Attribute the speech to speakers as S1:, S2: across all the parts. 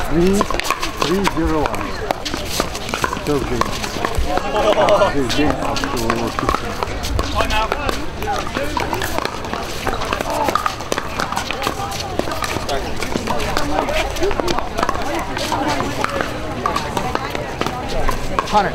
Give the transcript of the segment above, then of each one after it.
S1: 3-0-1. Still game. This game up to 15.
S2: Point now.
S3: Hunter.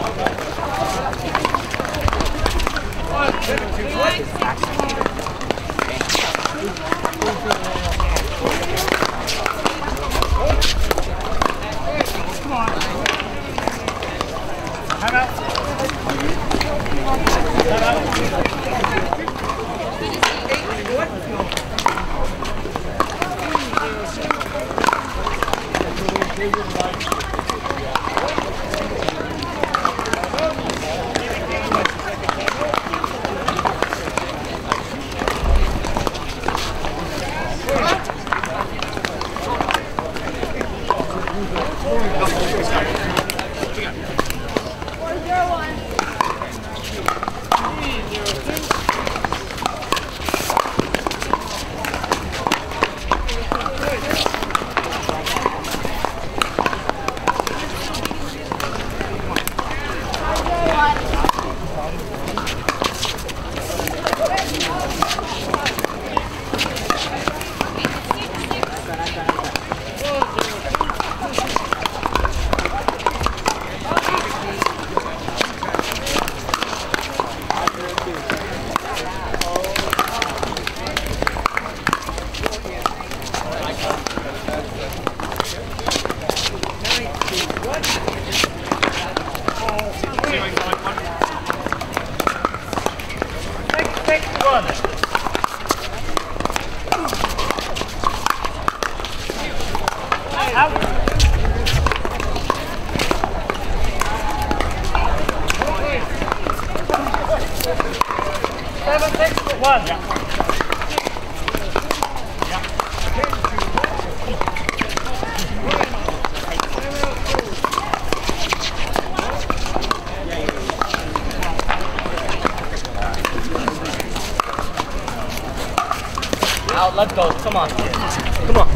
S3: Out, let's go. Come on. Come on.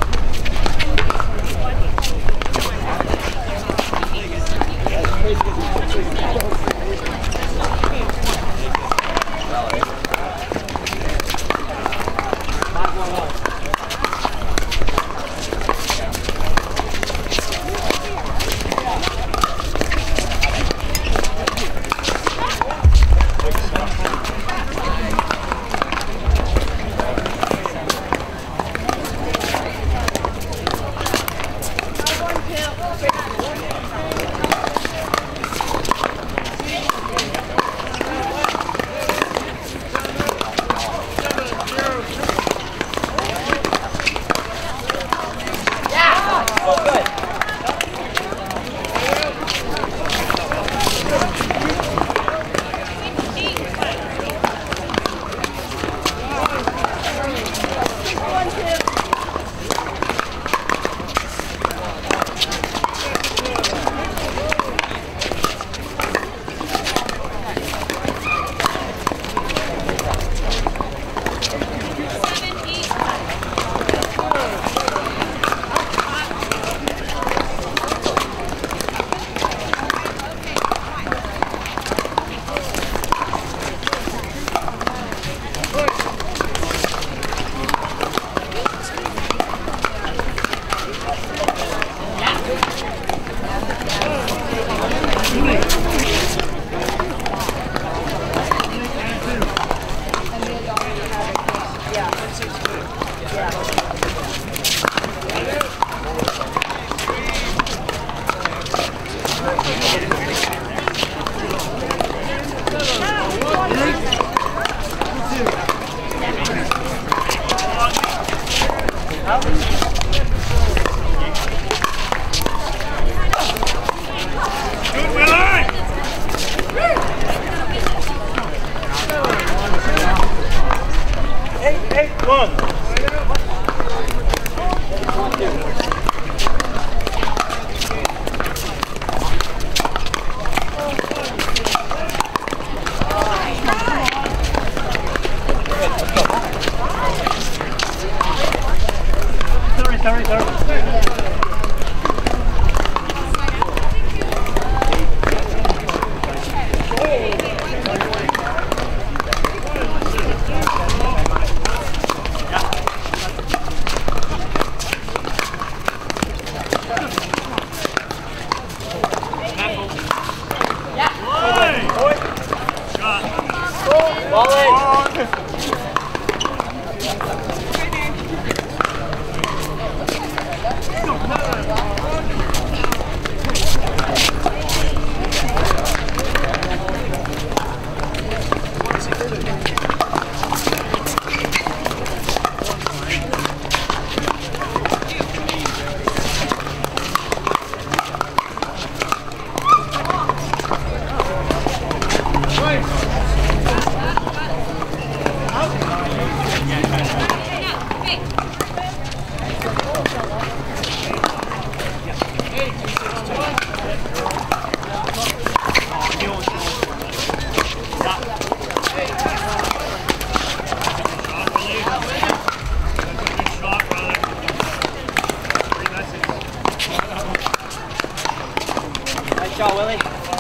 S3: shot, Willy.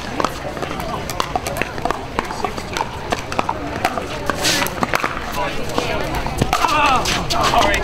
S3: Sorry.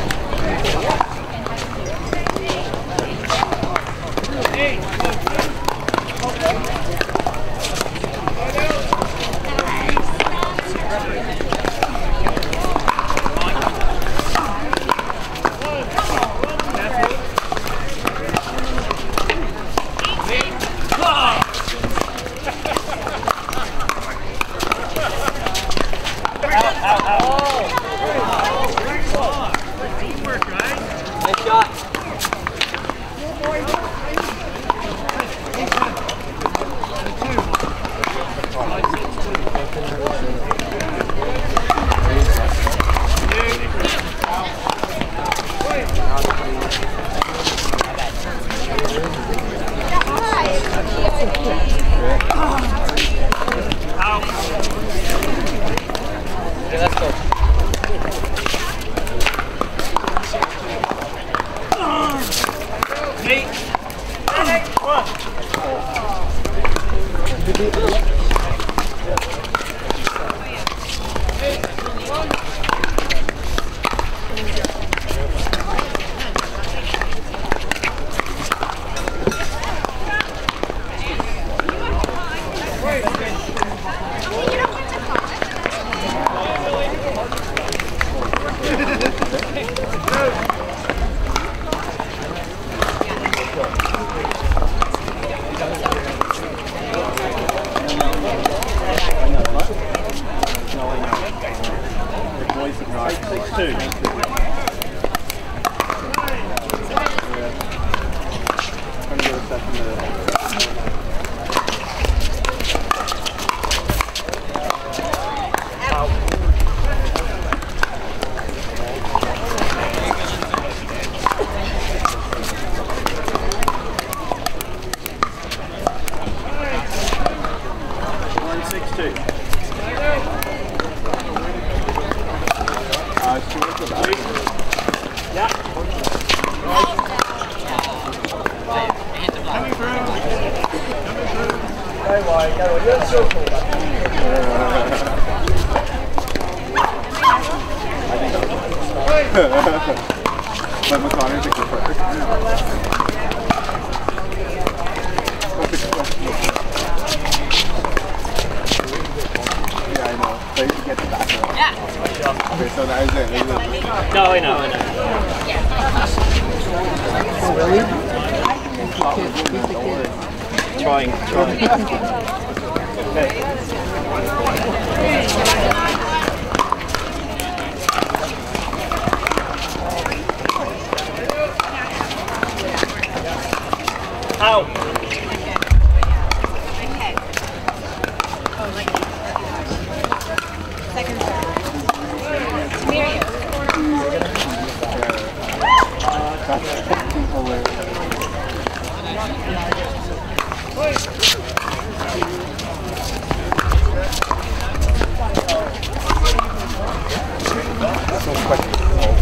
S1: But Mackonner thinks it's perfect. Yeah, I know. So you get the back row. Yeah. Okay, so that is it.
S3: No, I know.
S2: Oh, really?
S3: Trying. Ow!
S4: Second shot. Where are you?
S1: That's fucking hilarious. That's so fucking cool.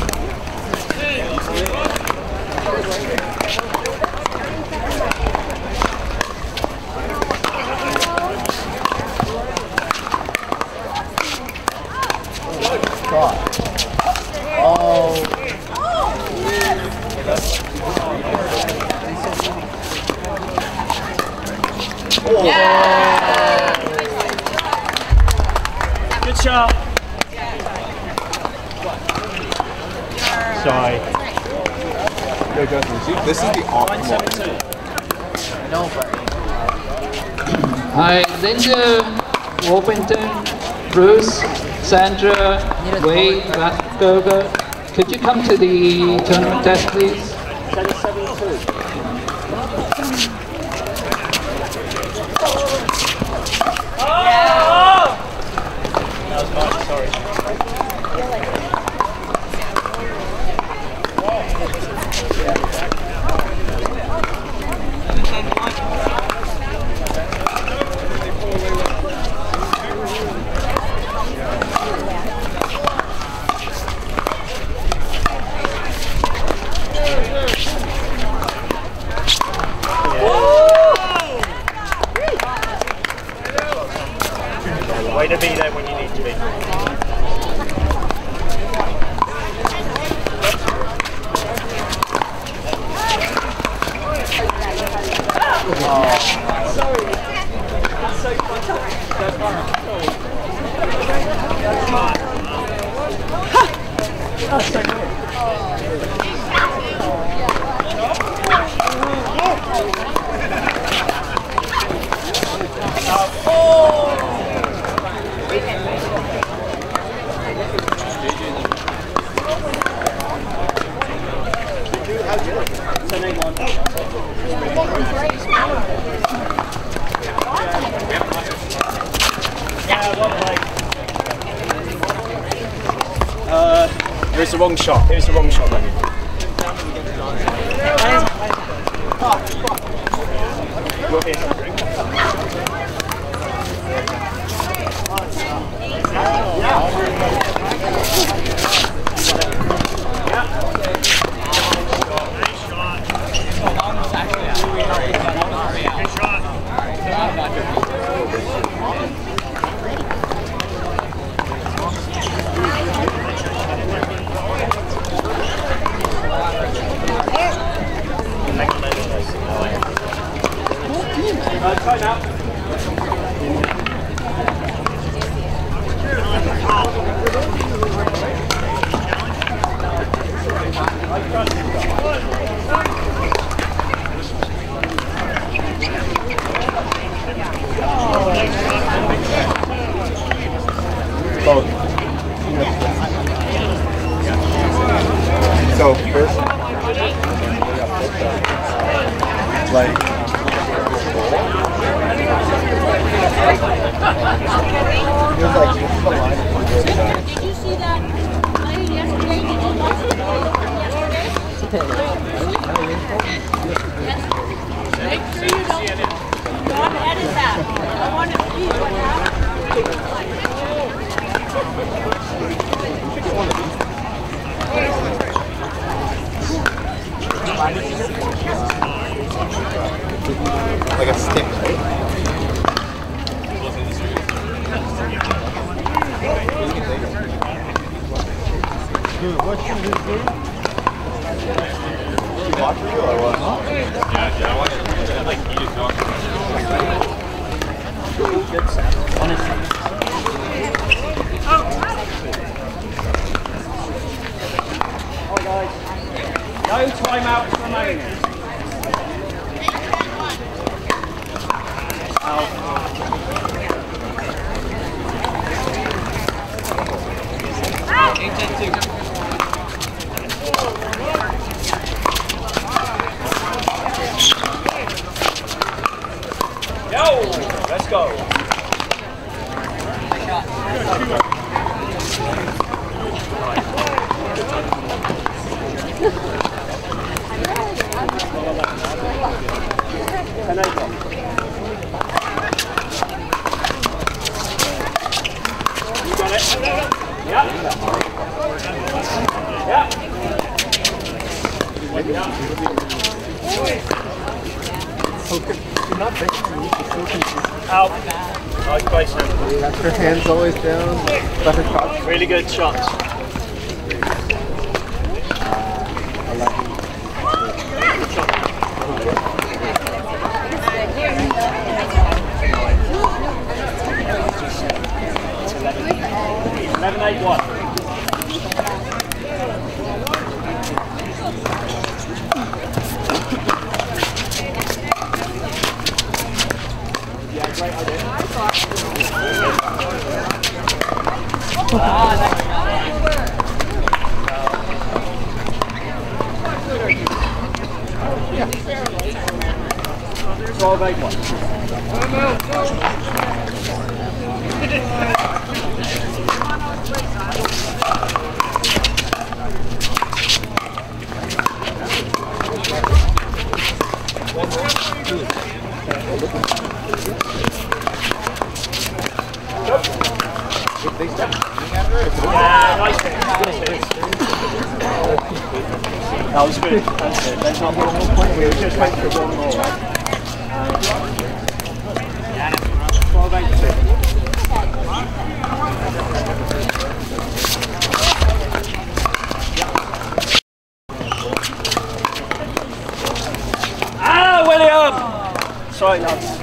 S3: Good shot. Sorry.
S1: Yo, Justin, see, this is the optimal.
S2: I know, but...
S5: Hi, Linda, Wolfington, Bruce, Sandra, Wade, Goga. Could you come to the tournament desk, please?
S3: 772. That was mine, sorry. Here's the wrong shot. Here's the wrong shot, then. You're here. Try now.
S1: So first, like. He was like, this is the line.
S4: Did you see that lady yesterday? Did you watch the yesterday? Make sure you don't edit that. I want to see what happened.
S1: Like a stick, right? Dude, what should we do? You watch it or what? Yeah, I watched it. I like eating dog.
S3: Good sound, honestly. Alright guys, no timeouts remaining. Yo, let's go. You got it? Yeah. Yeah.
S1: You're not breaking me, it's so consistent.
S3: Out. Nice placement.
S1: Got your hands always down, let her touch.
S3: Really good shots. It's 11-8-1. Great idea. Yeah. 12-8-1. That was good. That's good. That's not one more point. We were just waiting for one more. 12-8-2. Ah, William! Sorry, lads.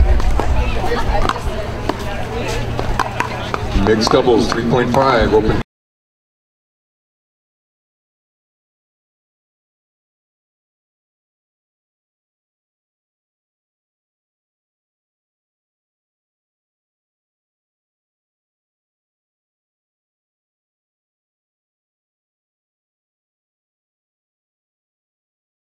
S6: Mixed doubles 3.5 open.